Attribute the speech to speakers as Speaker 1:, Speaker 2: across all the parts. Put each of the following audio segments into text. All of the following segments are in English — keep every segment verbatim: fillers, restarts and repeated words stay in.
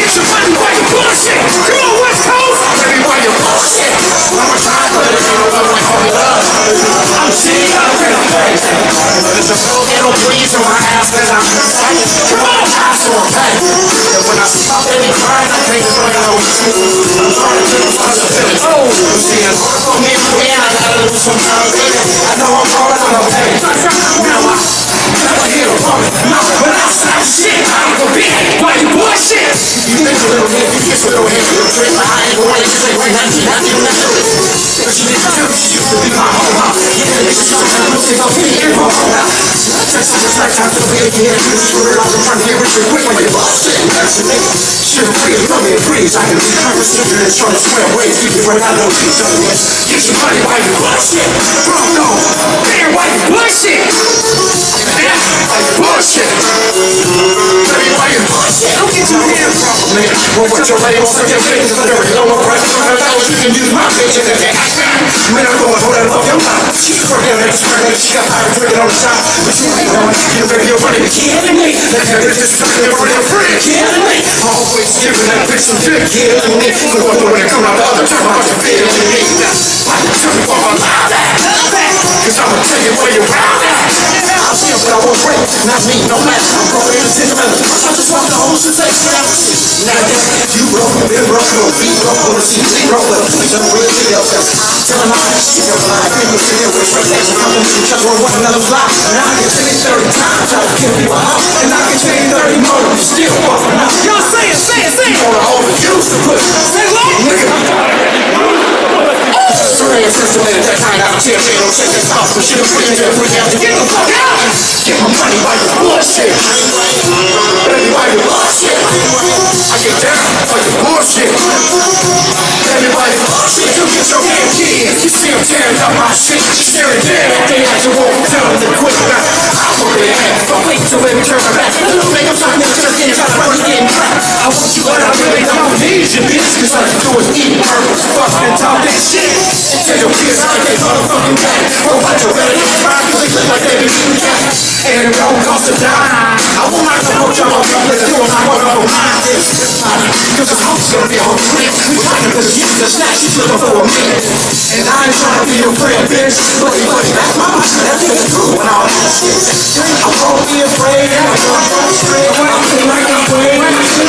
Speaker 1: get your money while you bullshit. Come on, West Coast. Baby, while you bullshit. I'm a try, but it ain't no love like all the love. I'm cheating, I'm real crazy. But it's a full ghetto breeze on my ass that I'm fighting. Come on, I so I'm paid. And when I stop any crying, I can't bring it over. I'm trying to take responsibility. Oh, you see, it's hard for me to win. I gotta lose some time, baby. I know I'm falling on the pain. Now I never hear a woman. No, but I stop shit. I'm the big. Why you bullshit? You think a little bit, you kiss a little bit. You'll trip my eye, go away, you say, wait, not you, not you, not you. But she didn't do it, she used to be my home. Yeah, it's just trying to take off me and go home now. Just like time to be again. You realize I'm trying to get rich and quick when you bullshit. That's the name. Shit, free, from me, freeze. I can be conversation and trying to swear ways. Keep it right out of these other ones. Get your money while you bullshit. Bro, no. Man, why you bullshit? Yeah, why you bullshit? Baby, why you bullshit? Don't get your hands off of me. Well, what your lady wants to get big is the dirty. No more price. I know you can use my bitch in the day. Man, I'm going to hold that love your mouth. She's working on that spring. She got tired of drinking on the side. But you ain't going to get ready. You're running. Killing me. That girl is just trying to run your friend. Killing me. Always giving that bitch some dick. Killing me. Cause one thing when it come out the other time, I'm just feeling me. That's why you tell me for my life. Cause I'ma tell you where you're round at. I'll feel that I won't break. Not me, no match. I'm going in the sentimental. I just want the whole sensation. Now that you broke, been broke, no feet broke, wanna see zero, but please don't real to yourself. Tell them how to shit your life. People sit there with translation. I want you to trust one another's life. And I can tell you thirty times, try to kill you out. And I can tell you thirty more, you still walking out. Y'all say it, say it, say it. You wanna overuse the push. Say what? Nigga. Estimated that kind out of ten, they don't check this house. So shit, I'm freaking there, freaking out to get the fuck out. Get my money by your bullshit. Baby, why you bullshit? I get down by your bullshit. Baby, why you bullshit? You get your damn kid. You see him tearing up my shit. Staring dead at me as you walk down the quick back. I'm over your ass. Don't wait till baby turn my back. Little nigga, I'm trying to get your hands out of running getting trapped. I want you, but I really don't need you, bitch. Cause all you do is eat purpose. Fuck and talk that shit. Tell your kids how they motherfucking back. Oh, watch your belly, you try to look like they be shooting cat. And it don't cost a dime. I will not support y'all on y'all, let's do it, I want to mind this. Cause the house gonna be on quick. We trying to put you in the snatch, she's looking for a minute. And I ain't trying to be your friend, bitch. Buddy, buddy, that's my bitch, that's the truth when all that shit. I won't be afraid, I'm gonna straight. I'm feeling like I'm waiting.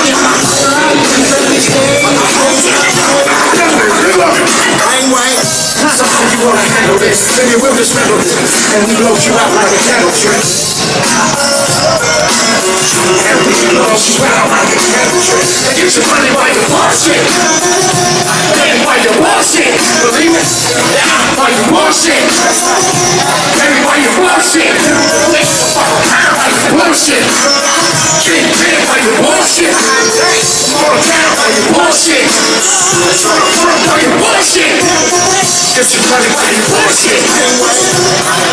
Speaker 1: I ain't white. Somehow you wanna handle this, then you will dismantle this, and we blow you out like a candle trick. And we blow you out like a candle trick. And get your money by your bullshit. Baby, by your bullshit. Believe me? Yeah, by your bullshit. Baby, by your bullshit. Make the fuck around by your bullshit. Get big by your bullshit. Small down by your bullshit. Try to front by your bullshit. Get your money by your bullshit.